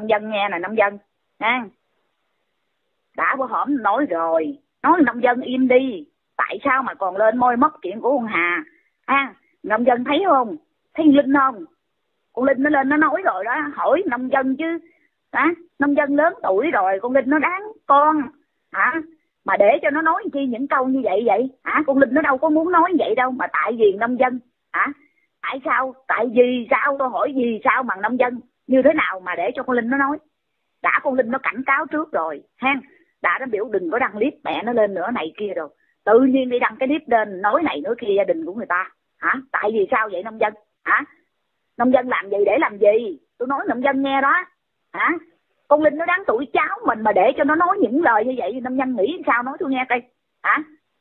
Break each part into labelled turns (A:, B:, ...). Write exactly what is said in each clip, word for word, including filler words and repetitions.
A: nông dân nghe nè nông dân ha. Đã bữa hổm nói rồi, nói nông dân im đi, tại sao mà còn lên môi móc chuyện của con Hà ha. Nông dân thấy không, thấy Linh không, con Linh nó lên nó nói rồi đó, hỏi nông dân chứ hả. Nông dân lớn tuổi rồi, con Linh nó đáng con hả, mà để cho nó nói chi những câu như vậy vậy hả. Con Linh nó đâu có muốn nói vậy đâu, mà tại vì nông dân hả. Tại sao, tại vì sao, tôi hỏi vì sao mà nông dân như thế nào mà để cho con Linh nó nói. Đã con Linh nó cảnh cáo trước rồi ha, đã nó biểu đừng có đăng clip mẹ nó lên nữa này kia rồi, tự nhiên đi đăng cái clip lên nói này nói kia gia đình của người ta hả. Tại vì sao vậy nông dân hả. Nông dân làm gì để làm gì, tôi nói nông dân nghe đó hả. Con Linh nó đáng tuổi cháu mình mà để cho nó nói những lời như vậy, nông dân nghĩ sao, nói tôi nghe coi hả.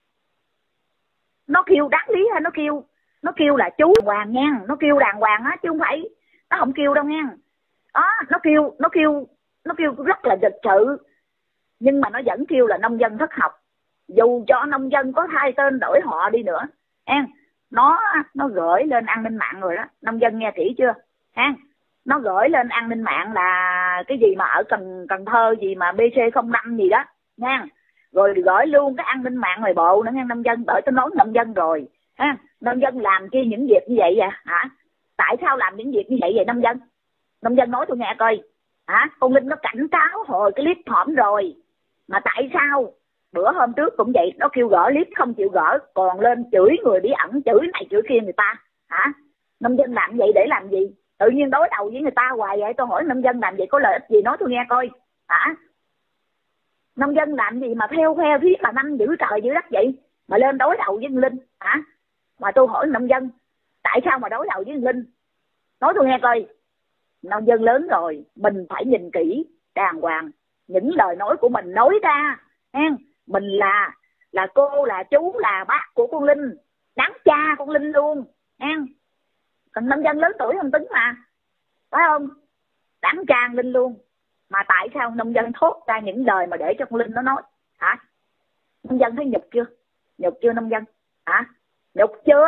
A: Nó kêu đáng lý hay nó kêu nó kêu là chú hoàng nha, nó kêu đàng hoàng á chứ không phải nó không kêu đâu nha. Đó, nó kêu nó kêu nó kêu rất là lịch sự, nhưng mà nó vẫn kêu là nông dân thất học. Dù cho nông dân có thay tên đổi họ đi nữa ha, nó nó gửi lên an ninh mạng rồi đó, nông dân nghe kỹ chưa ha. Nó gửi lên an ninh mạng là cái gì mà ở Cần Cần Thơ gì mà B C không năm gì đó nha, rồi gửi luôn cái an ninh mạng ngoài bộ nữa nha nông dân. Bởi tôi nói nông dân rồi ha, nông dân làm chi những việc như vậy vậy hả. Tại sao làm những việc như vậy vậy nông dân. Nông dân nói tôi nghe coi hả. Con Linh nó cảnh cáo hồi cái clip hổm rồi, mà tại sao bữa hôm trước cũng vậy, nó kêu gỡ clip không chịu gỡ, còn lên chửi người bí ẩn, chửi này chửi kia người ta hả. Nông dân làm vậy để làm gì, tự nhiên đối đầu với người ta hoài vậy. Tôi hỏi nông dân làm vậy có lợi ích gì, nói tôi nghe coi hả. Nông dân làm gì mà theo khoe phía mà năm giữ trời giữ đất vậy, mà lên đối đầu với Linh hả. Mà tôi hỏi nông dân tại sao mà đối đầu với Linh, nói tôi nghe coi. Nông dân lớn rồi, mình phải nhìn kỹ đàng hoàng những lời nói của mình nói ra ha. Mình là là cô, là chú, là bác của con Linh, đáng cha con Linh luôn ha. Còn nông dân lớn tuổi không tính mà, phải không, đáng cha Linh luôn. Mà tại sao nông dân thốt ra những lời mà để cho con Linh nó nói hả. Nông dân thấy nhục chưa, nhục chưa nông dân hả, nhục chưa.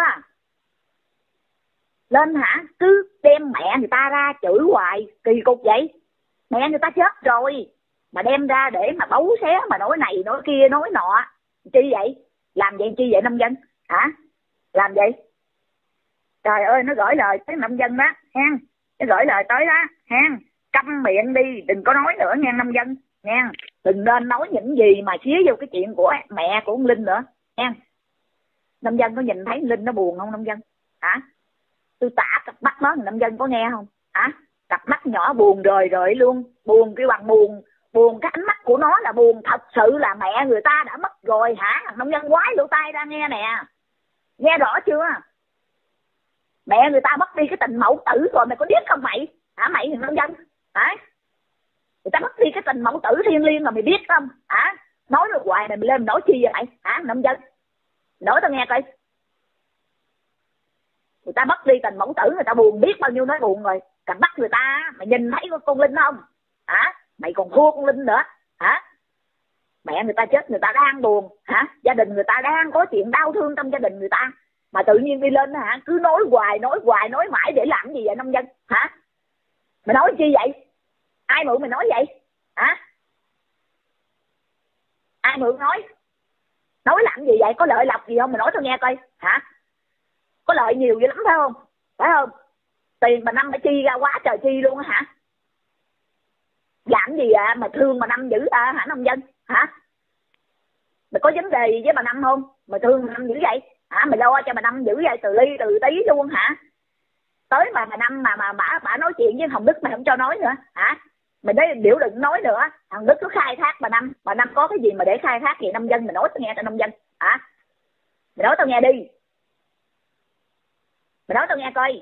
A: Lên hả, cứ đem mẹ người ta ra chửi hoài, kỳ cục vậy. Mẹ người ta chết rồi mà đem ra để mà bấu xé, mà nói này nói kia nói nọ chi vậy. Làm vậy chi vậy nông dân hả, làm vậy. Trời ơi, nó gửi lời tới nông dân đó ha, nó gửi lời tới đó ha. Câm miệng đi, đừng có nói nữa nha nông dân nha. Đừng nên nói những gì mà xía vô cái chuyện của mẹ của ông Linh nữa nha. Nông dân có nhìn thấy Linh nó buồn không nông dân hả. Tôi tả cặp mắt nó, nông dân có nghe không hả. Cặp mắt nhỏ buồn rời rời luôn, buồn kêu bằng buồn. Buồn cái ánh mắt của nó là buồn thật sự, là mẹ người ta đã mất rồi hả. Nông dân quái lỗ tai ra nghe nè, nghe rõ chưa. Mẹ người ta mất đi cái tình mẫu tử rồi, mày có biết không mày hả. Mày thì nông dân hả, người ta mất đi cái tình mẫu tử thiêng liêng rồi, mày biết không hả. Nói được hoài này mày lên nói chi vậy mày hả nông dân. Nói tao nghe coi. Người ta mất đi tình mẫu tử, người ta buồn biết bao nhiêu nói buồn rồi. Cặp mắt người ta, mày nhìn thấy con Linh không hả. Mày còn thua con Linh nữa hả. Mẹ người ta chết, người ta đang buồn hả. Gia đình người ta đang có chuyện đau thương trong gia đình người ta, mà tự nhiên đi lên hả, cứ nói hoài nói hoài nói mãi để làm gì vậy nông dân hả. Mày nói chi vậy, ai mượn mày nói vậy hả. Ai mượn nói, nói làm gì vậy, có lợi lộc gì không mày nói tao nghe coi hả. Có lợi nhiều dữ lắm phải không, phải không. Tiền mà năm mà chi ra quá trời chi luôn hả. Làm gì à mà thương mà năm dữ à hả nông dân hả. Mày có vấn đề gì với bà Năm không, mày thương bà Năm dữ vậy hả. Mày lo cho bà Năm dữ vậy, từ ly từ tí luôn hả. Tới mà bà Năm mà mà bà, bà nói chuyện với Hồng Đức mày không cho nói nữa hả. Mày đấy biểu đừng nói nữa. Hồng Đức có khai thác bà Năm, bà Năm có cái gì mà để khai thác gì nông dân. Mày nói tao nghe tao nông dân hả. Mày nói tao nghe đi, mày nói tao nghe coi.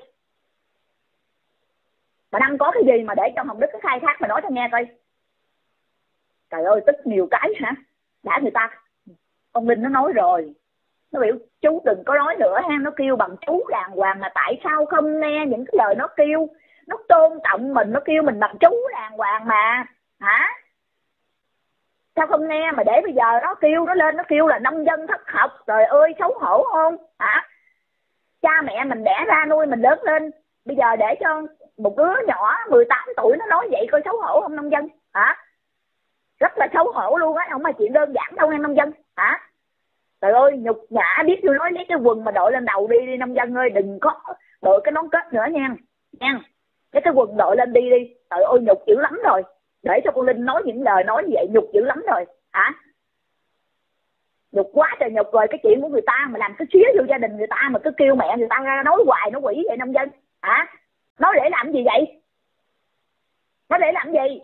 A: Bà Năm có cái gì mà để cho Hồng Đức có khai thác, mày nói tao nghe coi. Trời ơi, tức nhiều cái hả. Đã người ta, ông Linh nó nói rồi, nó biểu chú đừng có nói nữa ha. Nó kêu bằng chú đàng hoàng, mà tại sao không nghe những cái lời nó kêu. Nó tôn trọng mình, nó kêu mình bằng chú đàng hoàng mà hả. Sao không nghe mà để bây giờ nó kêu, nó lên nó kêu là nông dân thất học. Trời ơi, xấu hổ không hả. Cha mẹ mình đẻ ra nuôi mình lớn lên, bây giờ để cho một đứa nhỏ mười tám tuổi nó nói vậy coi xấu hổ không nông dân hả? Rất là xấu hổ luôn á, không phải chuyện đơn giản đâu nghe nông dân hả? Trời ơi nhục nhã, biết tôi nói lấy cái quần mà đội lên đầu đi đi nông dân ơi, đừng có đội cái nón kết nữa nha nha, lấy cái quần đội lên đi đi. Trời ơi nhục dữ lắm rồi, để cho con Linh nói những lời nói như vậy nhục dữ lắm rồi hả? Nhục quá trời nhục rồi, cái chuyện của người ta mà làm cái xía vô gia đình người ta mà cứ kêu mẹ người ta ra nói hoài nó quỷ vậy nông dân hả? Nói để làm gì vậy? Nói để làm gì?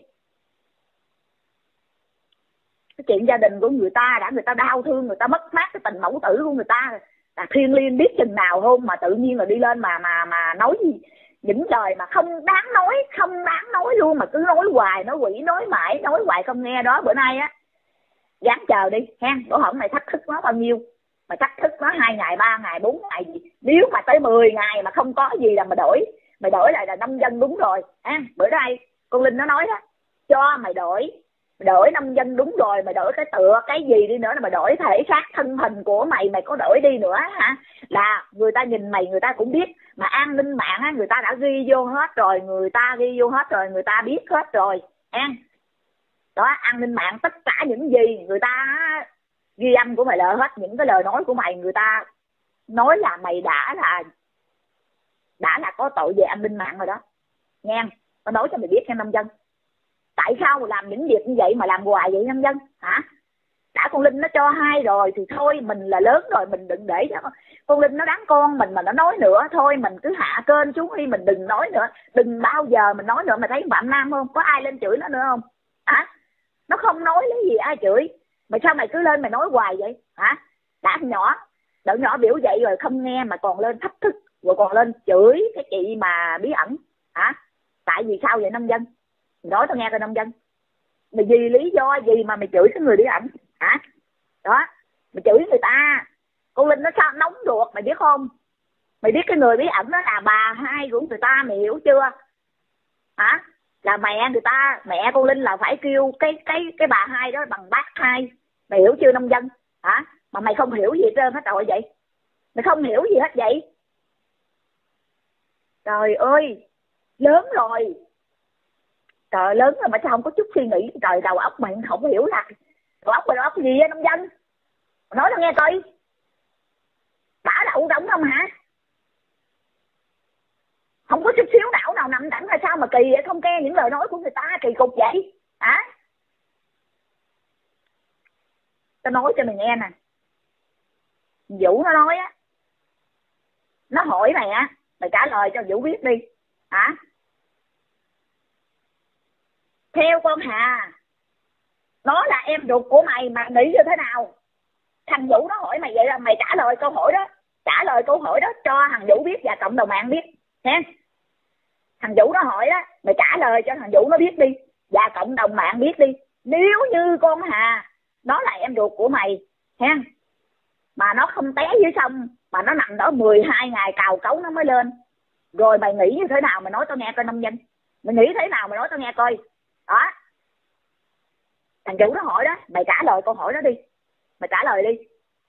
A: Cái chuyện gia đình của người ta đã người ta đau thương, người ta mất mát cái tình mẫu tử của người ta là thiêng liêng biết chừng nào không, mà tự nhiên là đi lên mà mà mà nói gì những lời mà không đáng nói, không đáng nói luôn, mà cứ nói hoài, nói quỷ, nói mãi, nói hoài không nghe. Đó bữa nay á dám chờ đi ha, bữa hổm mày thách thức nó bao nhiêu, mày thách thức nó hai ngày ba ngày bốn ngày gì, nếu mà tới mười ngày mà không có gì là mày đổi, mày đổi lại là nông dân đúng rồi ha. Bữa nay con Linh nó nói đó, cho mày đổi, mày đổi nông dân đúng rồi, mày đổi cái tựa cái gì đi nữa là mày đổi thể xác thân hình của mày, mày có đổi đi nữa hả là người ta nhìn mày người ta cũng biết. Mà an ninh mạng á, người ta đã ghi vô hết rồi, người ta ghi vô hết rồi, người ta biết hết rồi an đó. An ninh mạng tất cả những gì người ta ghi âm của mày là hết, những cái lời nói của mày người ta nói là mày đã là đã là có tội về an ninh mạng rồi đó nghe. Tao nói cho mày biết nha nông dân, tại sao mà làm những việc như vậy mà làm hoài vậy nông dân hả? Đã con Linh nó cho hai rồi thì thôi, mình là lớn rồi mình đừng để cho con Linh nó đáng con mình mà nó nói nữa. Thôi mình cứ hạ kênh xuống đi, mình đừng nói nữa, đừng bao giờ mình nói nữa. Mày thấy Phạm Nam không, có ai lên chửi nó nữa không hả? Nó không nói lấy gì ai chửi, mà sao mày cứ lên mày nói hoài vậy hả? Đã nhỏ đỡ nhỏ biểu vậy rồi không nghe mà còn lên thách thức, rồi còn lên chửi cái chị mà bí ẩn hả? Tại vì sao vậy nông dân? Nói tao nghe coi nông dân, mày vì lý do gì mà mày chửi cái người bí ẩn hả? Đó, mày chửi người ta. Con Linh nó sao nóng ruột mày biết không? Mày biết cái người bí ẩn đó là bà hai của người ta, mày hiểu chưa hả? Là mẹ người ta, mẹ con Linh là phải kêu cái cái cái bà hai đó bằng bác hai, mày hiểu chưa nông dân hả? Mà mày không hiểu gì hết trơn hết rồi vậy, mày không hiểu gì hết vậy. Trời ơi lớn rồi, trời lớn rồi mà sao không có chút suy nghĩ? Trời đầu óc mày không hiểu là đầu óc mày đầu óc gì á nông dân? Nói tao nghe coi, bả đậu động không hả? Không có chút xíu não nào nằm đẳng là sao mà kỳ vậy, không nghe những lời nói của người ta, kỳ cục vậy hả? Tao nói cho mày nghe nè, Vũ nó nói á, nó hỏi mày á, mày trả lời cho Vũ biết đi hả? Theo con Hà, nó là em ruột của mày, mà nghĩ như thế nào? Thằng Vũ nó hỏi mày vậy là mày trả lời câu hỏi đó, trả lời câu hỏi đó cho thằng Vũ biết và cộng đồng mạng biết nha. Thằng Vũ nó hỏi á, mày trả lời cho thằng Vũ nó biết đi và cộng đồng mạng biết đi. Nếu như con Hà nó là em ruột của mày ha, mà nó không té dưới sông mà nó nằm đó mười hai ngày cào cấu nó mới lên, rồi mày nghĩ như thế nào? Mày nói tao nghe coi nông dân, mày nghĩ thế nào mày nói tao nghe coi đó. Thằng Vũ nó hỏi đó, mày trả lời câu hỏi đó đi, mày trả lời đi.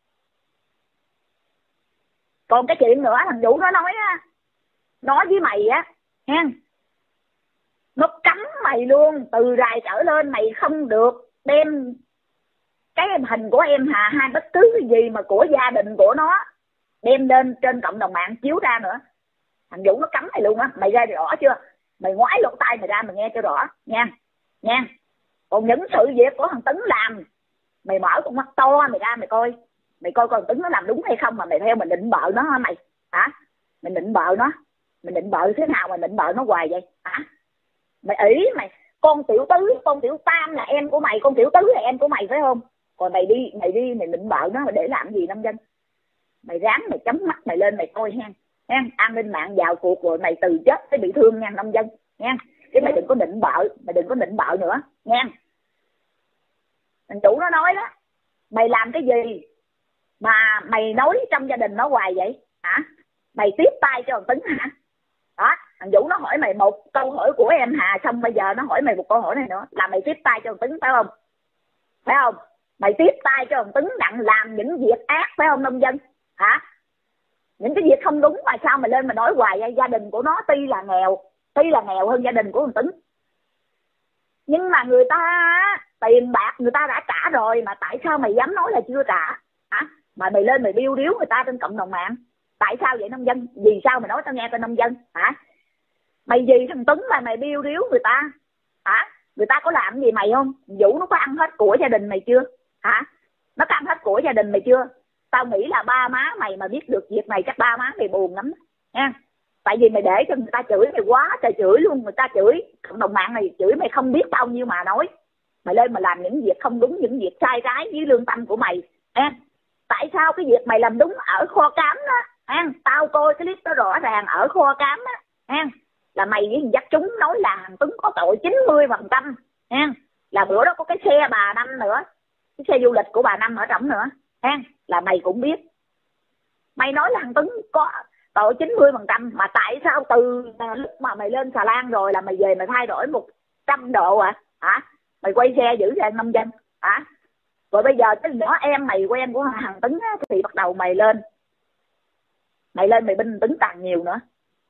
A: Còn cái chuyện nữa, thằng Vũ nó nói á, nói với mày á ha, nó cấm mày luôn, từ rày trở lên mày không được đem cái hình của em Hà hay bất cứ cái gì mà của gia đình của nó đem lên trên cộng đồng mạng chiếu ra nữa. Thằng Vũ nó cấm mày luôn á, mày ra rõ chưa? Mày ngoái lỗ tai mày ra mày nghe cho rõ nha nha. Còn những sự việc của thằng Tấn làm, mày mở con mắt to mày ra mày coi, mày coi con Tấn nó làm đúng hay không, mà mày theo mình định bợ nó hả mày hả? Mình định bợ nó, mình định bợ thế nào mà định bợ nó hoài vậy hả? Mày ý mày, con Tiểu Tứ, con Tiểu Tam là em của mày, con Tiểu Tứ là em của mày phải không? Còn mày đi, mày đi mày định bợ nó để làm gì nông dân? Mày ráng mày chấm mắt mày lên mày coi ha. Ha, an ninh mạng vào cuộc rồi mày từ chết tới bị thương nha nông dân nha. Chứ mày đừng có định bợ, mày đừng có định bợ nữa nha. Thằng chủ nó nói đó, mày làm cái gì mà mày nói trong gia đình nó hoài vậy hả? Mày tiếp tay cho thằng Tấn hả? Đó, thằng Vũ nó hỏi mày một câu hỏi của em Hà, xong bây giờ nó hỏi mày một câu hỏi này nữa, là mày tiếp tay cho thằng Tấn phải không? Phải không? Mày tiếp tay cho thằng Tấn đặng làm những việc ác phải không nông dân hả? Những cái việc không đúng mà sao mày lên mà nói hoài vậy? Gia đình của nó tuy là nghèo, tuy là nghèo hơn gia đình của thằng Tuấn, nhưng mà người ta tiền bạc người ta đã trả rồi, mà tại sao mày dám nói là chưa trả hả? Mà mày lên mày điêu điếu người ta trên cộng đồng mạng. Tại sao vậy nông dân? Vì sao mày nói tao nghe tên nông dân hả? Mày vì thằng Tuấn mà mày điêu điếu người ta hả? Người ta có làm gì mày không? Vũ nó có ăn hết của gia đình mày chưa hả? Nó có ăn hết của gia đình mày chưa? Tao nghĩ là ba má mày mà biết được việc này chắc ba má mày buồn lắm nha. Tại vì mày để cho người ta chửi mày quá trời chửi luôn. Người ta chửi cộng đồng mạng này chửi mày không biết bao nhiêu mà nói. Mày lên mà làm những việc không đúng, những việc sai trái với lương tâm của mày nha. Tại sao cái việc mày làm đúng ở kho cám đó ha? Tao coi cái clip đó rõ ràng ở kho cám đó ha, là mày với thằng dắt chúng nói là thằng Tuấn có tội chín mươi phần trăm ha. Là bữa đó có cái xe bà Năm nữa, cái xe du lịch của bà Năm ở trỏng nữa ha, là mày cũng biết. Mày nói là thằng Tuấn có tội chín mươi phần trăm, mà tại sao từ lúc mà mày lên xà lan rồi là mày về mày thay đổi một trăm độ à hả? Mày quay xe giữ ra nông dân hả? Rồi bây giờ cái nhỏ em mày quen của thằng Tuấn á, thì bắt đầu mày lên mày lên mày binh Tuấn càng nhiều nữa.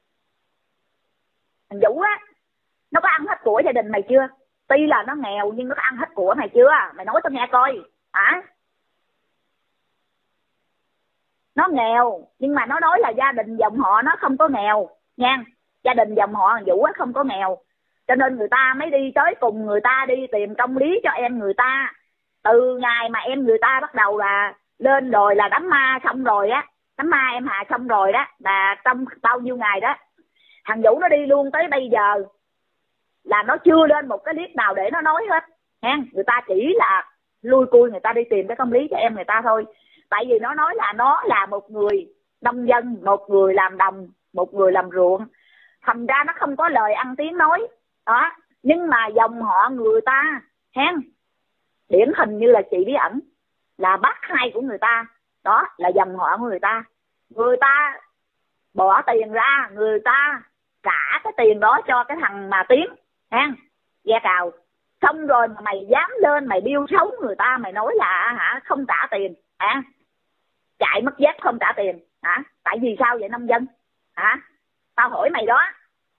A: Thằng Vũ á, nó có ăn hết của gia đình mày chưa? Tuy là nó nghèo nhưng nó có ăn hết của mày chưa? Mày nói tao nghe coi hả? Nó nghèo nhưng mà nó nói là gia đình dòng họ nó không có nghèo nha. Gia đình dòng họ thằng Vũ á không có nghèo, cho nên người ta mới đi tới cùng người ta đi tìm công lý cho em người ta. Từ ngày mà em người ta bắt đầu là lên rồi là đám ma xong rồi á, đám ma em Hà xong rồi đó, là trong bao nhiêu ngày đó thằng Vũ nó đi luôn tới bây giờ là nó chưa lên một cái clip nào để nó nói hết nha. Người ta chỉ là lui cui người ta đi tìm cái công lý cho em người ta thôi. Tại vì nó nói là nó là một người nông dân, một người làm đồng, một người làm ruộng, thành ra nó không có lời ăn tiếng nói đó. Nhưng mà dòng họ người ta hen, điển hình như là chị Bí Ẩn là bác hai của người ta đó, là dòng họ của người ta. Người ta bỏ tiền ra, người ta trả cái tiền đó cho cái thằng mà Tiến hen, ghe cào. Xong rồi mà mày dám lên mày điêu xấu người ta, mày nói là hả không trả tiền hả? Chạy mất dép không trả tiền hả? Tại vì sao vậy nông dân hả? Tao hỏi mày đó.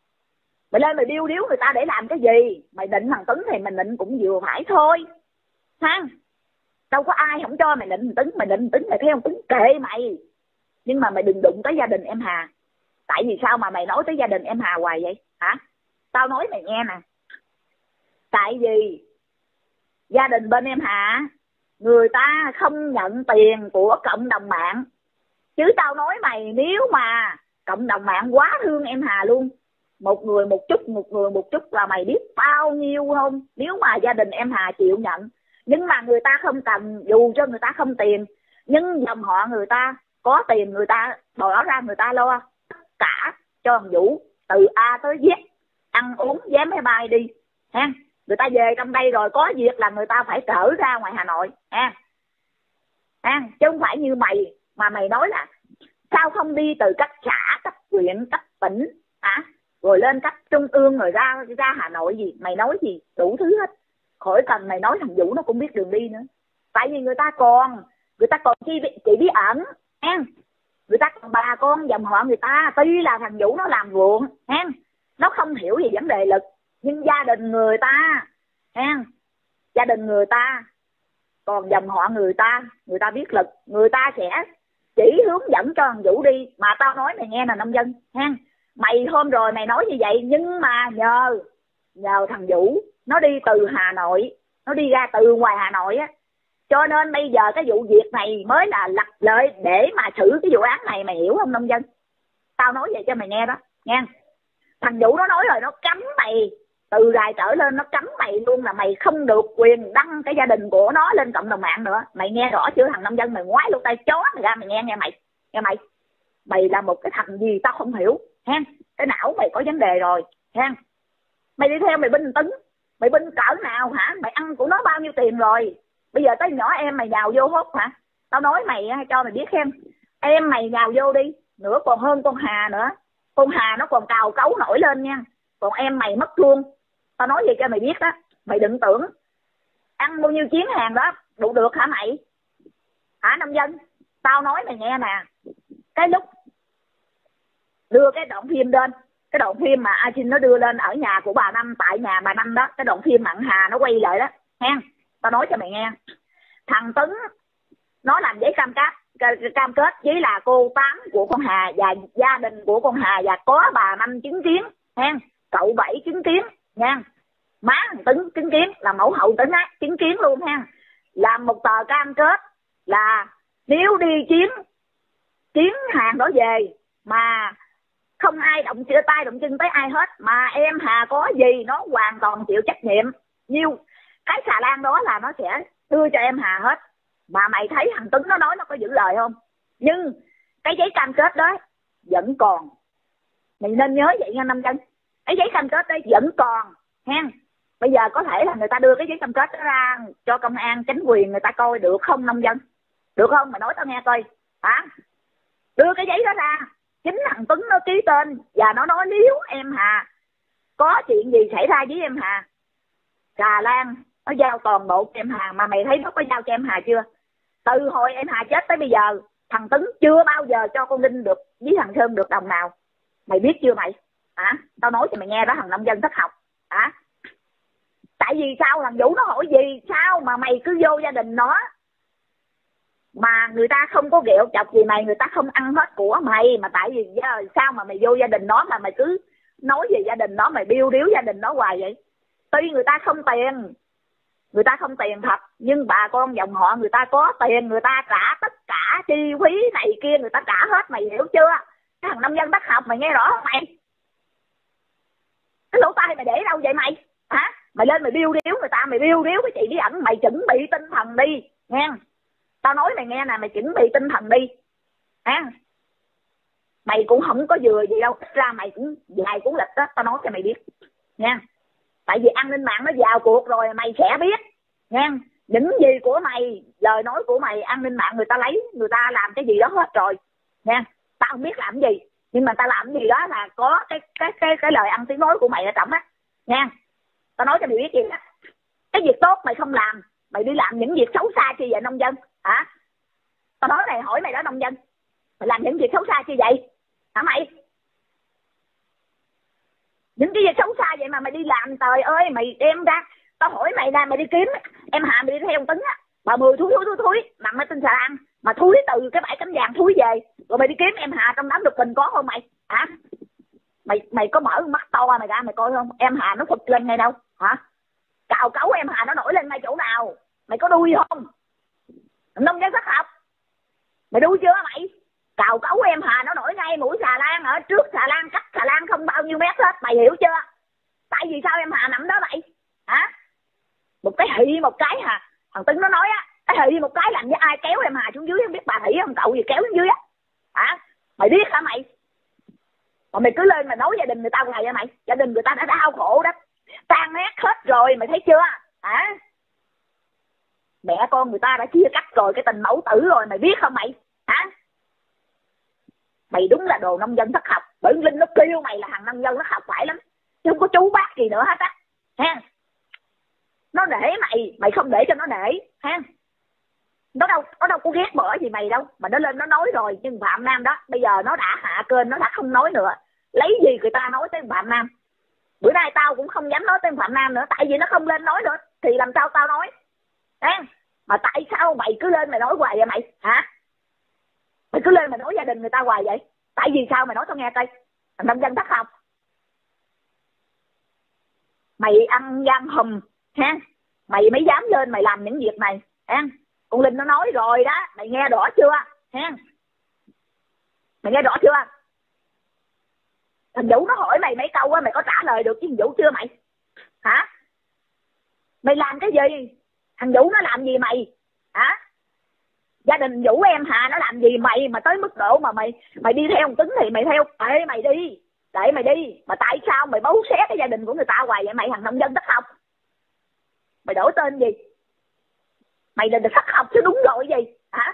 A: Mày lên mày điêu điếu người ta để làm cái gì? Mày định thằng Tuấn thì mình định cũng vừa phải thôi ha. Đâu có ai không cho mày định thằng Tuấn, mày định thằng Tuấn mày theo thằng Tuấn kệ mày. Nhưng mà mày đừng đụng tới gia đình em Hà. Tại vì sao mà mày nói tới gia đình em Hà hoài vậy hả? Tao nói mày nghe nè. Tại vì gia đình bên em Hà người ta không nhận tiền của cộng đồng mạng. Chứ tao nói mày, nếu mà cộng đồng mạng quá thương em Hà luôn, một người một chút, một người một chút là mày biết bao nhiêu không? Nếu mà gia đình em Hà chịu nhận. Nhưng mà người ta không cần, dù cho người ta không tiền, nhưng dòng họ người ta có tiền, người ta bỏ ra người ta lo tất cả cho thằng Vũ từ A tới Z, ăn uống vé máy bay đi ha. Người ta về trong đây rồi có việc là người ta phải trở ra ngoài Hà Nội ha. Ha, chứ không phải như mày mà mày nói là sao không đi từ cấp xã, cấp huyện, cấp tỉnh hả? Rồi lên cấp trung ương rồi ra ra Hà Nội gì? Mày nói gì? Đủ thứ hết. Khỏi cần mày nói thằng Vũ nó cũng biết đường đi nữa. Tại vì người ta còn, người ta còn chi chị Bí Ẩn ha. Người ta còn bà con dòng họ người ta, tuy là thằng Vũ nó làm ruộng ha, nó không hiểu gì vấn đề lực, nhưng gia đình người ta ha, gia đình người ta còn dòng họ người ta, người ta biết lực, người ta sẽ chỉ hướng dẫn cho thằng Vũ đi. Mà tao nói mày nghe là nông dân ha, mày hôm rồi mày nói như vậy, nhưng mà nhờ nhờ thằng Vũ nó đi từ Hà Nội, nó đi ra từ ngoài Hà Nội á, cho nên bây giờ cái vụ việc này mới là lật lợi để mà xử cái vụ án này, mày hiểu không nông dân? Tao nói vậy cho mày nghe đó nha. Thằng Vũ nó nói rồi, nó cấm mày từ rài trở lên, nó cấm mày luôn là mày không được quyền đăng cái gia đình của nó lên cộng đồng mạng nữa. Mày nghe rõ chưa thằng nông dân? Mày ngoái lỗ tai chó mày ra mày nghe nghe mày. Nghe mày. Mày là một cái thằng gì tao không hiểu ha. Cái não mày có vấn đề rồi ha. Mày đi theo mày binh Tấn, mày binh cỡ nào hả? Mày ăn của nó bao nhiêu tiền rồi? Bây giờ tới nhỏ em mày nhào vô hốt hả? Tao nói mày cho mày biết em, em mày nhào vô đi, nữa còn hơn con Hà nữa. Con Hà nó còn cào cấu nổi lên nha, còn em mày mất luôn. Tao nói vậy cho mày biết đó. Mày đừng tưởng ăn bao nhiêu chuyến hàng đó đủ được hả mày? Hả nông dân? Tao nói mày nghe nè, cái lúc đưa cái đoạn phim lên Cái đoạn phim mà A Trinh nó đưa lên ở nhà của bà Năm, tại nhà bà Năm đó, cái đoạn phim Mặn Hà nó quay lại đó ha. Tao nói cho mày nghe, thằng Tuấn nó làm giấy cam kết cam kết với là cô Tám của con Hà và gia đình của con Hà, và có bà Năm chứng kiến ha, cậu Bảy chứng kiến nha, má thằng Tuấn chứng kiến, là mẫu hậu Tuấn á chứng kiến luôn ha. Làm một tờ cam kết là nếu đi chiến chiến hàng đó về mà không ai động chữa tay động chân tới ai hết, mà em Hà có gì nó hoàn toàn chịu trách nhiệm. Nhiêu cái xà lan đó là nó sẽ đưa cho em Hà hết. Mà mày thấy thằng Tuấn nó nói nó có giữ lời không? Nhưng cái giấy cam kết đó vẫn còn. Mày nên nhớ vậy nha Năm Dân. Cái giấy cam kết đó vẫn còn ha. Bây giờ có thể là người ta đưa cái giấy cam kết đó ra cho công an chính quyền người ta coi được không Năm Dân? Được không? Mày nói tao nghe coi. Hả? Đưa cái giấy đó ra. Chính thằng Tuấn nó ký tên và nó nói nếu em Hà có chuyện gì xảy ra với em Hà, Xà Lan nó giao toàn bộ cho em Hà. Mà mày thấy nó có giao cho em Hà chưa? Từ hồi em Hà chết tới bây giờ, thằng Tuấn chưa bao giờ cho con Linh được với thằng Sơn được đồng nào. Mày biết chưa mày? Hả? Tao nói cho mày nghe đó thằng nông dân thất học. Hả? Tại vì sao? Thằng Vũ nó hỏi gì sao mà mày cứ vô gia đình nó mà người ta không có ghẹo chọc gì mày, người ta không ăn hết của mày. Mà tại vì sao mà mày vô gia đình nó mà mày cứ nói về gia đình nó, mày biêu điếu gia đình nó hoài vậy? Tuy người ta không tiền, người ta không tiền thật, nhưng bà con dòng họ người ta có tiền, người ta trả tất cả chi phí này kia, người ta trả hết, mày hiểu chưa? Cái thằng nông dân bất học mày nghe rõ không mày? Cái lỗ tai mày để đâu vậy mày? Hả? Mày lên mày biêu điếu người ta, mày biêu điếu cái chị với ảnh, mày chuẩn bị tinh thần đi nghe. Tao nói mày nghe nè, mày chuẩn bị tinh thần đi ha. Mày cũng không có vừa gì đâu, ít ra mày cũng vài cuốn lịch đó, tao nói cho mày biết nha. Tại vì an ninh mạng nó vào cuộc rồi mày sẽ biết nha. Những gì của mày, lời nói của mày, an ninh mạng người ta lấy, người ta làm cái gì đó hết rồi nha. Tao không biết làm gì, nhưng mà tao làm gì đó là có cái cái cái cái lời ăn tiếng nói của mày ở trọng á nha. Tao nói cho mày biết gì đó. Cái việc tốt mày không làm, mày đi làm những việc xấu xa chi vậy nông dân? Hả? Tao nói này, hỏi mày đó nông dân, mày làm những việc xấu xa chi vậy hả mày? Những cái việc xấu xa vậy mà mày đi làm, trời ơi mày đem ra. Tao hỏi mày ra, mày đi kiếm em Hà, mày đi theo ông Tấn á, bà Mười thúi thúi thúi thúi nằm ở trên xà lan mà thúi từ cái bãi cánh vàng thúi về, rồi mày đi kiếm em Hà trong đám lục bình có không mày? Hả? Mày mày có mở mắt to mày ra mày coi không? Em Hà nó phụt lên ngay đâu? Hả? Cào cấu em Hà nó nổi lên ngay chỗ nào? Mày có đuôi không? Nông dân thất học, mày đuôi chưa mày? Cào cấu em Hà nó nổi ngay mũi xà lan, ở trước xà lan, cách xà lan không bao nhiêu mét hết, mày hiểu chưa? Tại vì sao em Hà nằm đó mày? Hả? Một cái hị một cái hả? Thằng Tấn nó nói á, cái hị một cái làm với ai kéo em Hà xuống dưới, không biết bà hị không cậu gì kéo xuống dưới á. Hả? Mày biết hả mày? Mà mày cứ lên mà nói gia đình người ta hoài vậy mày? Gia đình người ta đã đau khổ đó, tan nát hết rồi, mày thấy chưa? Hả? Mẹ con người ta đã chia cắt rồi, cái tình mẫu tử rồi, mày biết không mày? Hả? Mày đúng là đồ nông dân thất học. Bởi Linh nó kêu mày là thằng nông dân thất học phải lắm, chứ không có chú bác gì nữa hết á ha. Nó nể mày, mày không để cho nó nể ha. Nó đâu, nó đâu có ghét bỏ gì mày đâu, mà nó lên nó nói rồi. Nhưng Phạm Nam đó bây giờ nó đã hạ kênh, nó đã không nói nữa. Lấy gì người ta nói tới Phạm Nam? Bữa nay tao cũng không dám nói tới Phạm Nam nữa, tại vì nó không lên nói nữa thì làm sao tao nói ha. Mà tại sao mày cứ lên mày nói hoài vậy mày? Hả? Mày cứ lên mày nói gia đình người ta hoài vậy? Tại vì sao? Mày nói tao nghe coi. Thằng nông dân thất học, mày ăn gian hùm ha. Mày mới dám lên mày làm những việc này ha. Con Linh nó nói rồi đó, mày nghe rõ chưa ha? Mày nghe rõ chưa? Thằng Vũ nó hỏi mày mấy câu á, mày có trả lời được với thằng Vũ chưa mày? Hả? Mày làm cái gì? Thằng Vũ nó làm gì mày? Hả? Gia đình Vũ em Hà nó làm gì mày mà tới mức độ mà mày mày đi theo ông Tuấn thì mày theo. Ê mày đi, để mày đi. Mà tại sao mày bấu xé cái gia đình của người ta hoài vậy mày, thằng nông dân thất học? Mày đổi tên gì? Mày là thất học chứ đúng rồi gì? Hả?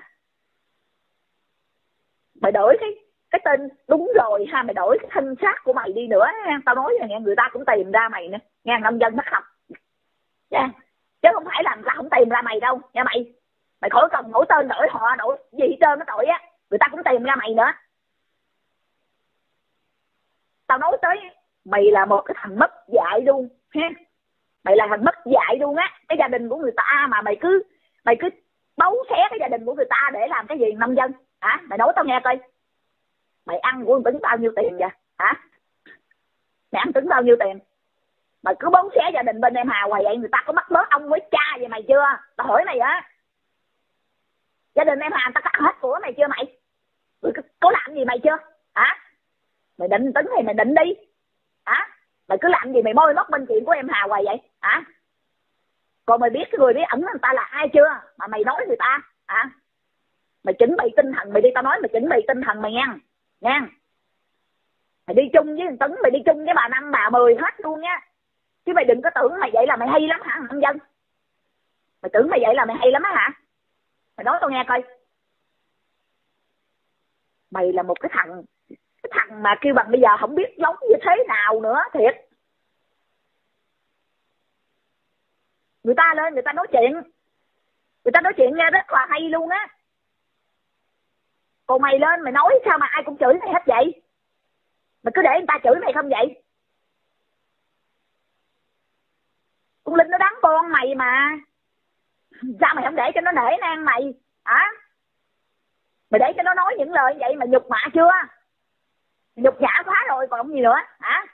A: Mày đổi cái cái tên đúng rồi ha, mày đổi cái thân xác của mày đi nữa ha. Tao nói là nghe người ta cũng tìm ra mày nè, nghe nông dân thất học nha. Chứ không phải làm ra không tìm ra mày đâu nha mày. Mày khỏi cần đổi tên đổi họ đổi gì hết trơn nó tội á, người ta cũng tìm ra mày nữa. Tao nói tới mày là một cái thằng mất dạy luôn ha. Mày là thằng mất dạy luôn á. Cái gia đình của người ta mà mày cứ mày cứ bấu xé cái gia đình của người ta để làm cái gì nông dân hả? Mày nói tao nghe coi. Mày ăn của Tấn bao nhiêu tiền vậy hả? Mày ăn Tấn bao nhiêu tiền? Mày cứ bấu xé gia đình bên em Hà hoài vậy, người ta có bắt bớ ông với cha vậy mày chưa? Tao hỏi mày á. Gia đình em Hà người ta cắt hết của mày chưa mày? Mày có làm gì mày chưa hả? Mày định Tấn thì mày định đi hả? Mày cứ làm gì mày môi móc bên chuyện của em Hà hoài vậy hả? Còn mày biết cái người bí ẩn người ta là ai chưa mà mày nói người ta hả? Mày chuẩn bị tinh thần mày đi, tao nói mày chuẩn bị tinh thần mày nha nha. Mày đi chung với Tấn, mày đi chung với bà Năm bà Mười hết luôn nha. Chứ mày đừng có tưởng mày vậy là mày hay lắm hả nông dân? Mày tưởng mày vậy là mày hay lắm á hả? Mày nói tao nghe coi. Mày là một cái thằng cái thằng mà kêu bằng bây giờ không biết giống như thế nào nữa thiệt. Người ta lên người ta nói chuyện, người ta nói chuyện nghe rất là hay luôn á. Còn mày lên mày nói sao mà ai cũng chửi mày hết vậy? Mày cứ để người ta chửi mày không vậy? Con Linh nó đánh con mày mà, sao mày không để cho nó nể nang mày hả? Mày để cho nó nói những lời vậy mà nhục mạ chưa? Nhục nhã quá rồi còn gì nữa hả?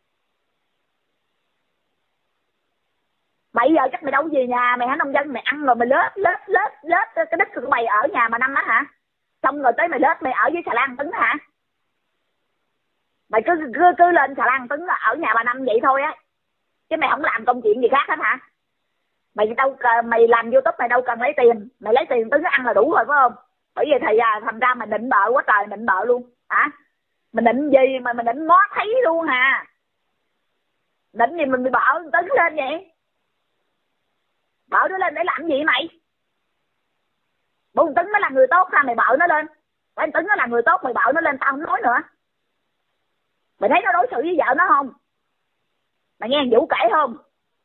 A: Bây giờ chắc mày đâu về nhà mày hả nông dân? Mày ăn rồi mày lết lết lết lết cái đất của mày ở nhà mà Năm á hả? Xong rồi tới mày lết mày ở với xà lan Tấn hả? Mày cứ cứ, cứ lên xà lan Tấn ở nhà bà Năm vậy thôi á, chứ mày không làm công chuyện gì khác hết hả? Mày đâu mày làm YouTube mày đâu cần lấy tiền, mày lấy tiền Tấn ăn là đủ rồi phải không? Bởi vì thầy à, thành ra mày định bợ quá trời định bợ luôn hả? Mình định gì mà mình định ngó thấy luôn hà? Định gì mình bị bợ Tấn lên vậy? Bợ nó lên để làm gì mày? Bộ Tấn nó là người tốt sao mày bợ nó lên? Anh Tấn nó là người tốt mày bợ nó lên tao không nói nữa. Mày thấy nó đối xử với vợ nó không? Mày nghe thằng Vũ kể không?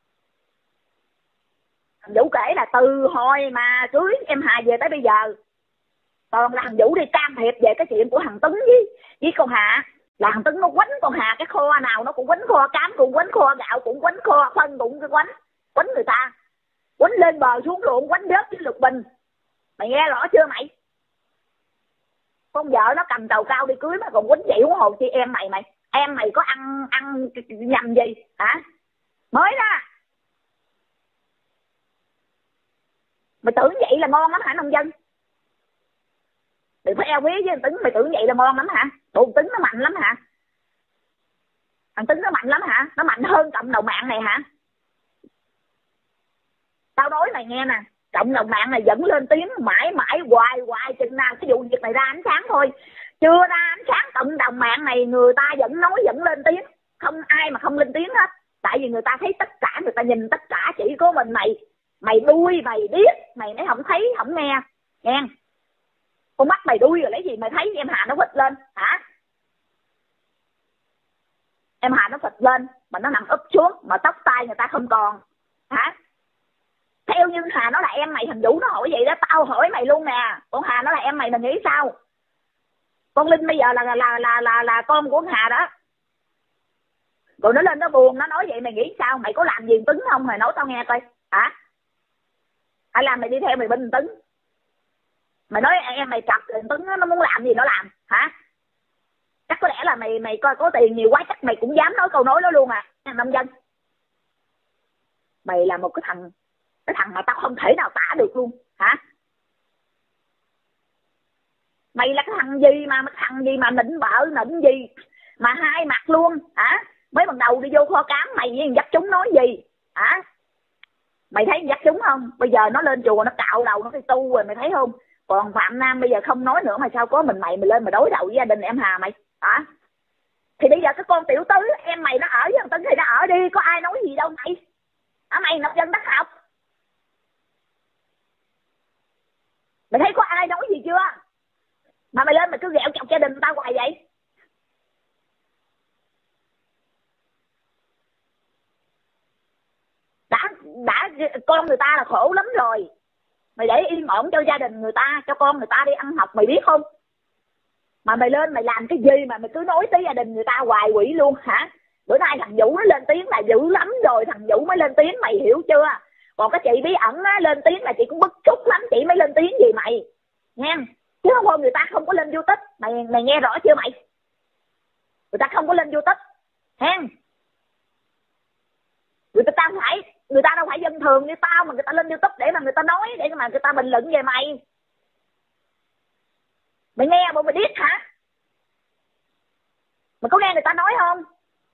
A: Thằng Vũ kể là từ hồi mà cưới em Hà về tới bây giờ toàn là thằng Vũ đi can thiệp về cái chuyện của thằng Tấn với với con Hà. Là thằng Tấn nó quánh con Hà cái kho nào nó cũng quánh, kho cám cũng quánh, kho gạo cũng quánh, kho phân cũng quánh, quánh người ta, quánh lên bờ xuống ruộng, quánh rớt với lục bình. Mày nghe rõ chưa mày? Con vợ nó cầm tàu cao đi cưới mà còn quánh vậy huống hồ chi em mày mày. Em mày có ăn ăn nhầm gì hả? Mới đó. Mày tưởng vậy là ngon lắm hả nông dân? Đừng có eo quý với thằng Tấn, mày tưởng vậy là ngon lắm hả? Bộ thằng Tấn nó mạnh lắm hả? Thằng Tấn nó mạnh lắm hả? Nó mạnh hơn cộng đồng mạng này hả? Tao nói mày nghe nè, cộng đồng mạng này vẫn lên tiếng mãi mãi hoài hoài chừng nào cái vụ việc này ra ánh sáng thôi. Chưa ra ánh sáng cộng đồng mạng này người ta vẫn nói vẫn lên tiếng, không ai mà không lên tiếng hết. Tại vì người ta thấy tất cả, người ta nhìn tất cả chỉ có mình mày. Mày đuôi mày biết, mày mới không thấy không nghe. Nghe con mắt mày đuôi rồi lấy gì mày thấy em Hà nó phịch lên hả? Em Hà nó phịch lên mà nó nằm úp xuống mà tóc tai người ta không còn hả? Theo như Hà nó là em mày, thằng Vũ nó hỏi vậy đó, tao hỏi mày luôn nè, con Hà nó là em mày mày nghĩ sao? Con Linh bây giờ là là là là là, là con của Hà đó. Rồi nó lên nó buồn nó nói vậy mày nghĩ sao? Mày có làm gì Tấn không? Mày nói tao nghe coi hả? Hay là mày đi theo mày bên Tấn? Mày nói em mày chặt Tấn nó muốn làm gì nó làm hả? Chắc có lẽ là mày mày coi có tiền nhiều quá chắc mày cũng dám nói câu nói đó luôn à nông dân. Mày là một cái thằng cái thằng mà tao không thể nào tả được luôn hả? Mày là cái thằng gì mà cái thằng gì mà nịnh bợ nịnh gì mà hai mặt luôn hả? Mới ban đầu đi vô kho cám mày với dắt chúng nói gì hả? Mày thấy dắt chúng không? Bây giờ nó lên chùa nó cạo đầu nó đi tu rồi mày thấy không? Còn Phạm Nam bây giờ không nói nữa mà sao có mình mày mày lên mày đối đầu với gia đình em Hà mày hả? Thì bây giờ cái con tiểu tứ em mày nó ở với thằng Tấn thì nó ở đi, có ai nói gì đâu mày hả? Mày nông dân đất học, mày thấy có ai nói gì chưa mà mày lên mày cứ ghẹo chọc gia đình tao hoài vậy? đã đã con người ta là khổ lắm rồi, mày để yên ổn cho gia đình người ta, cho con người ta đi ăn học mày biết không? Mà mày lên mày làm cái gì mà mày cứ nói tới gia đình người ta hoài quỷ luôn hả? Bữa nay thằng Vũ nó lên tiếng là dữ lắm rồi, thằng Vũ mới lên tiếng, mày hiểu chưa? Còn cái chị Bí Ẩn á, lên tiếng là chị cũng bức xúc lắm, chị mới lên tiếng gì mày nha. Chứ không thôi người ta không có lên YouTube. Mày mày nghe rõ chưa mày? Người ta không có lên YouTube ha. Người ta phải người ta đâu phải dân thường như tao mà người ta lên YouTube để mà người ta nói, để mà người ta bình luận về mày. Mày nghe bộ mày biết hả? Mày có nghe người ta nói không?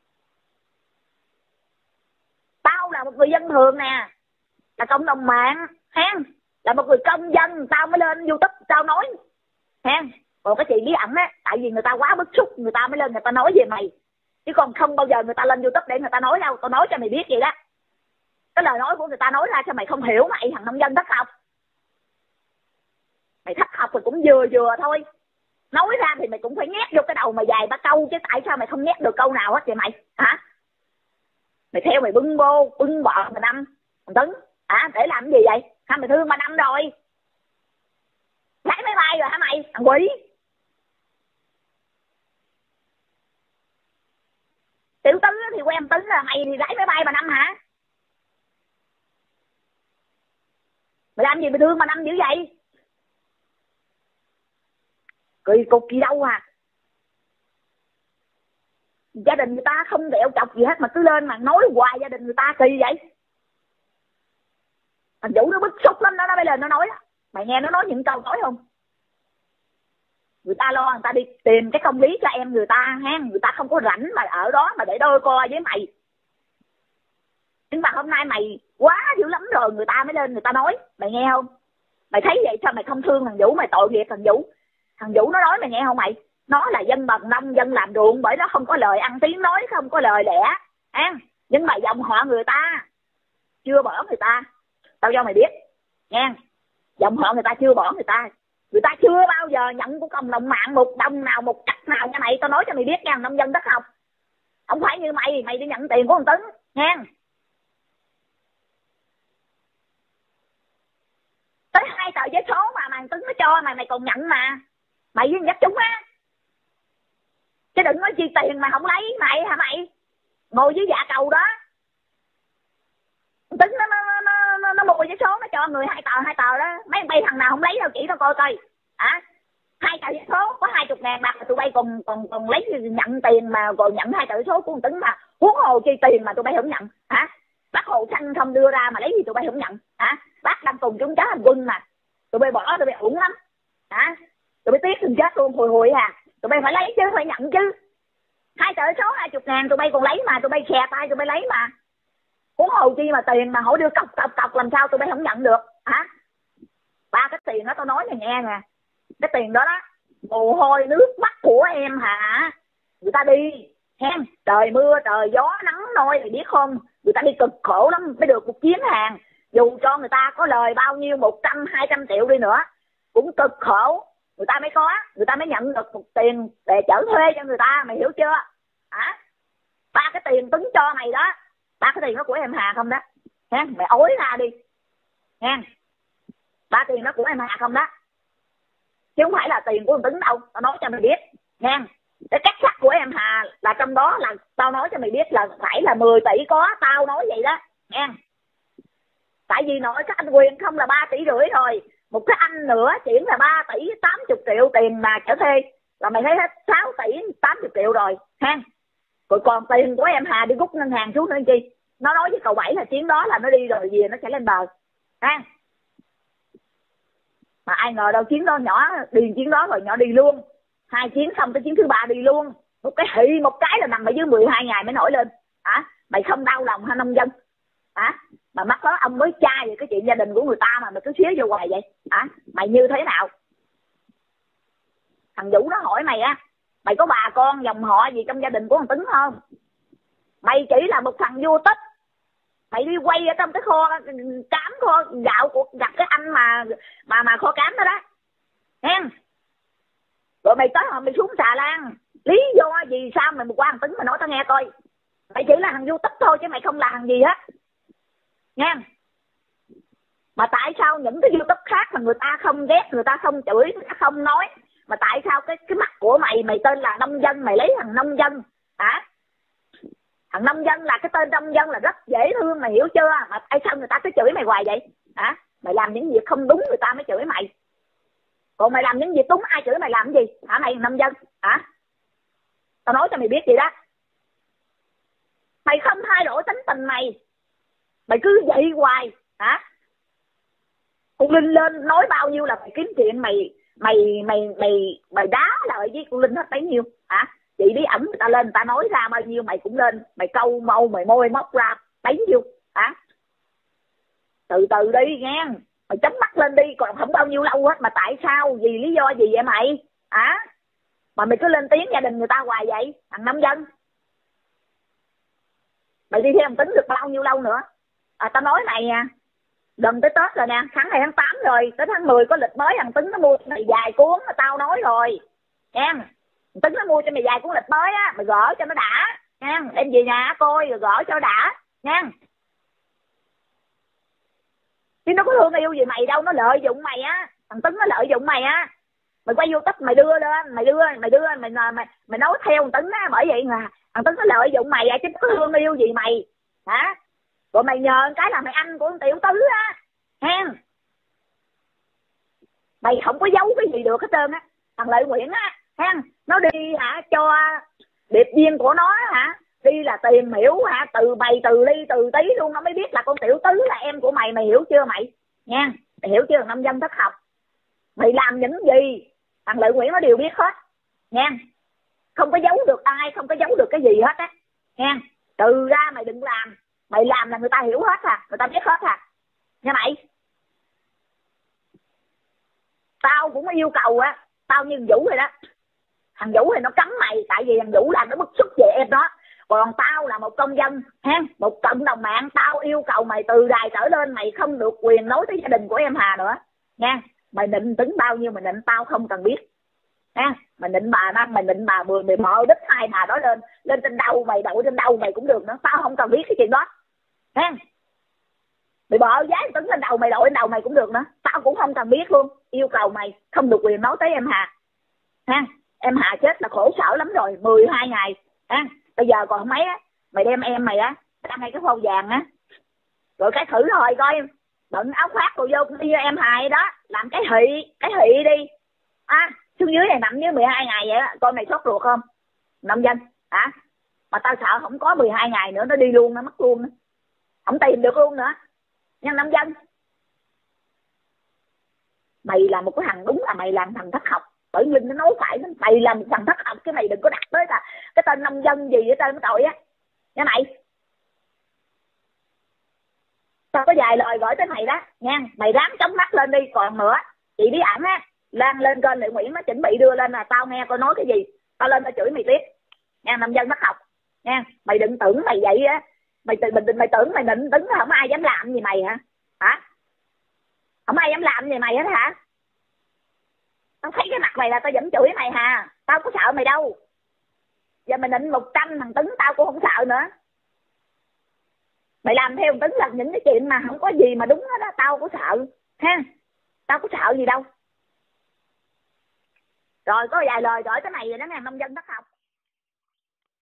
A: Tao là một người dân thường nè, là cộng đồng mạng ha, là một người công dân, tao mới lên YouTube tao nói ha. Còn cái chị Bí Ẩn á, tại vì người ta quá bức xúc người ta mới lên người ta nói về mày, chứ còn không bao giờ người ta lên YouTube để người ta nói đâu. Tao nói cho mày biết vậy đó. Cái lời nói của người ta nói ra sao mày không hiểu mày, thằng nông dân thất học. Mày thất học thì cũng vừa vừa thôi. Nói ra thì mày cũng phải nhét vô cái đầu mày vài ba câu, chứ tại sao mày không nhét được câu nào hết vậy mày hả? Mày theo mày bưng bô bưng bọ mà Năm thằng Tấn hả? Để làm cái gì vậy? Hay mày thương bà Năm rồi? Lấy máy bay rồi hả mày thằng quỷ? Tiểu Tứ thì quen Tấn, là mày thì lấy máy bay bà Năm hả? Mày làm gì mày thương bà Năm dữ vậy? Cười cục gì đâu à. Gia đình người ta không đẹo chọc gì hết mà cứ lên mà nói hoài gia đình người ta kỳ vậy. Thằng Vũ nó bức xúc lắm đó, nó mới lên nó nói đó. Mày nghe nó nói những câu nói không? Người ta lo người ta đi tìm cái công lý cho em người ta ha, người ta không có rảnh mà ở đó mà để đôi co với mày. Nhưng mà hôm nay mày quá dữ lắm rồi, người ta mới lên người ta nói. Mày nghe không? Mày thấy vậy sao mày không thương thằng Vũ? Mày tội nghiệp thằng Vũ. Thằng Vũ nó nói mày nghe không mày? Nó là dân bằng nông, dân làm ruộng, bởi nó không có lời ăn tiếng nói, không có lời lẽ à. Nhưng mà dòng họ người ta chưa bỏ người ta. Tao cho mày biết nha, dòng họ người ta chưa bỏ người ta. Người ta chưa bao giờ nhận của cộng đồng mạng một đồng nào, một cắt nào nha mày. Tao nói cho mày biết nha, nông dân đất không. Không phải như mày, mày đi nhận tiền của thằng Tấn nha. Tới hai tờ giấy số mà thằng Tấn nó cho mày, mày còn nhận mà. Mày với dắt chúng á. Chứ đừng nói chi tiền mà không lấy mày hả mày? Ngồi dưới dạ cầu đó. Tính nó nó nó nó, nó mua giấy số nó cho người hai tờ hai tờ đó. Mấy bay thằng nào không lấy đâu chỉ tao coi coi. Hả? Hai tờ giấy số có hai chục ngàn bạc mà tụi bay còn còn còn lấy nhận tiền mà còn nhận hai tờ giấy số của con Tính mà. Huống hồ chi tiền mà tụi bay không nhận. Hả? Bác Hồ Xanh không đưa ra mà lấy gì tụi bay không nhận. Hả? Bác đang cùng chúng cháu hành quân mà. Tụi bay bỏ tụi bay uổng lắm. Hả? Tụi bay tiếc từng chết luôn, hồi hồi à. Tụi bay phải lấy chứ, phải nhận chứ. Hai tờ số hai chục ngàn tụi bay còn lấy mà, tụi bay khè tay tụi bay lấy mà. Huống hồ chi mà tiền mà hỏi đưa cọc cọc cọc làm sao tụi bay không nhận được hả? Ba cái tiền đó tao nói mày nghe nè. Cái tiền đó đó, mồ hôi nước mắt của em hả? Người ta đi hen, trời mưa trời gió nắng nôi mày biết không? Người ta đi cực khổ lắm mới được một chuyến hàng. Dù cho người ta có lời bao nhiêu một trăm hai trăm triệu đi nữa cũng cực khổ. Người ta mới có, người ta mới nhận được một tiền để chở thuê cho người ta, mày hiểu chưa? Hả? Ba cái tiền Tuấn cho mày đó, ba cái tiền đó của em Hà không đó. Nghe, mày ối ra đi. Nghe, ba tiền đó của em Hà không đó. Chứ không phải là tiền của Tuấn đâu, tao nói cho mày biết. Nghe, cái cách sắc của em Hà là trong đó là tao nói cho mày biết là phải là mười tỷ có, tao nói vậy đó. Nghe, tại vì nội cái anh Quyền không là ba tỷ rưỡi rồi. Một cái anh nữa chuyển là ba tỷ tám mươi triệu tiền mà trở thuê là mày thấy hết sáu tỷ tám mươi triệu rồi ha. Rồi còn tiền của em Hà đi rút ngân hàng xuống nữa chi. Nó nói với cậu Bảy là chuyến đó là nó đi rồi về nó sẽ lên bờ ha. Mà ai ngờ đâu chuyến đó nhỏ đi chuyến đó rồi nhỏ đi luôn. Hai chuyến xong tới chuyến thứ ba đi luôn. Một cái hị một cái là nằm ở dưới mười hai ngày mới nổi lên. Hả? Mày không đau lòng hả nông dân? Hả? Mà mắc đó ông mới trai về cái chuyện gia đình của người ta mà mày cứ xía vô hoài vậy hả? Mày như thế nào? Thằng Vũ nó hỏi mày á, mày có bà con dòng họ gì trong gia đình của thằng Tấn không? Mày chỉ là một thằng vô tích. Mày đi quay ở trong cái kho cám kho gạo của gặp cái anh mà mà mà kho cám đó đó nghe. Rồi mày tới hồi mày xuống xà lan, lý do gì sao mày qua thằng Tấn mà nói tao nghe coi. Mày chỉ là thằng vô tích thôi chứ mày không là thằng gì hết nghe. Mà tại sao những cái YouTube khác mà người ta không ghét, người ta không chửi, người ta không nói, Mà tại sao cái cái mặt của mày, mày tên là nông dân, mày lấy thằng nông dân hả? Thằng nông dân là cái tên nông dân là rất dễ thương, mày hiểu chưa? Mà tại sao người ta cứ chửi mày hoài vậy hả? Mày làm những việc không đúng người ta mới chửi mày, còn mày làm những việc đúng ai chửi mày làm cái gì hả mày nông dân hả? Tao nói cho mày biết gì đó, mày không thay đổi tính tình mày, mày cứ vậy hoài hả? Con Linh lên nói bao nhiêu là mày kiếm chuyện, mày mày mày mày mày đá lợi với con Linh hết bấy nhiêu hả? Chị bí ẩn người ta lên người ta nói ra bao nhiêu mày cũng lên, mày câu mâu mày môi móc ra bấy nhiêu hả? Từ từ đi nghe, mày chấm mắt lên đi, còn không bao nhiêu lâu hết mà tại sao, vì lý do gì vậy mày hả? Mà mày cứ lên tiếng gia đình người ta hoài vậy thằng nông dân. Mày đi theo thằng Tính được bao nhiêu lâu nữa? À, tao nói mày à, gần tới Tết rồi nè, tháng này tháng tám rồi, tới tháng mười có lịch mới, thằng Tính nó mua cho mày vài cuốn mà tao nói rồi nha. Thằng Tính nó mua cho mày vài cuốn lịch mới á, mày gỡ cho nó đã nha, đem về nhà coi rồi gỡ cho đã nha. Chứ nó có thương yêu gì mày đâu, nó lợi dụng mày á, thằng Tính nó lợi dụng mày á. Mày quay YouTube mày đưa lên, mày đưa mày đưa mày mày mày nói theo thằng Tính á, bởi vậy là thằng Tính nó lợi dụng mày á, chứ nó có thương yêu gì mày hả? Rồi mày nhờ cái là mày anh của con Tiểu Tứ á hen, mày không có giấu cái gì được hết trơn á. Thằng Lợi Nguyễn á hen, nó đi hả cho điệp viên của nó hả, đi là tìm hiểu hả, từ bày từ ly từ tí luôn, nó mới biết là con Tiểu Tứ là em của mày, mày hiểu chưa mày nha? Mày hiểu chưa? Nông dân thất học, mày làm những gì thằng Lợi Nguyễn nó đều biết hết nha, không có giấu được ai, không có giấu được cái gì hết á nha. Từ ra mày đừng làm, mày làm là người ta hiểu hết à, người ta biết hết à nha mày. Tao cũng yêu cầu á, tao như thằng Vũ rồi đó, thằng Vũ thì nó cấm mày tại vì thằng Vũ làm nó bức xúc về em đó, còn tao là một công dân ha, một cộng đồng mạng, tao yêu cầu mày từ đài trở lên mày không được quyền nói tới gia đình của em Hà nữa nha. Mày định tính bao nhiêu mày định tao không cần biết ha, mày định bà năm mày định bà mười mày mò đích hai bà đó lên lên trên đầu mày, đậu trên đầu mày cũng được nữa, tao không cần biết cái chuyện đó ha. Mày bỏ giá tính lên đầu mày, đội lên đầu mày cũng được nữa, tao cũng không cần biết luôn. Yêu cầu mày không được quyền nói tới em Hà ha. Em Hà chết là khổ sở lắm rồi, mười hai ngày ha. Bây giờ còn mấy á, mày đem em mày á đăng ngay cái phô vàng á, rồi cái thử rồi coi bận áo khoác rồi vô đi em Hà đó, làm cái hị cái hị đi à, xuống dưới này nằm dưới mười hai ngày vậy á, con này sốt ruột không nông dân hả? Mà tao sợ không có mười hai ngày nữa nó đi luôn, nó mất luôn, không tìm được luôn nữa nha nông dân. Mày là một cái thằng, đúng là mày làm thằng thất học, bởi Linh nó nói phải, mày là một thằng thất học, cái mày đừng có đặt tới là cái tên nông dân gì ở trên cái tội á nha mày. Tao có vài lời gửi tới mày đó nha, mày ráng chống mắt lên đi. Còn nữa chị bí ẩn á, lan lên kênh Lệ Nguyễn nó chuẩn bị đưa lên là tao nghe coi nói cái gì tao lên tao chửi mày tiếp nha, nông dân thất học nha. Mày đừng tưởng mày vậy á, mày tự mình mày tưởng mày định tính không ai dám làm gì mày hả hả? Không ai dám làm gì mày hết hả? Tao thấy cái mặt mày là tao vẫn chửi mày hà, tao có sợ mày đâu. Giờ mày định một trăm thằng Tính tao cũng không sợ nữa. Mày làm theo thằng Tính là những cái chuyện mà không có gì mà đúng hết đó, tao có sợ ha, tao có sợ gì đâu. Rồi có vài lời gửi cái này rồi đó nè, nông dân thất học.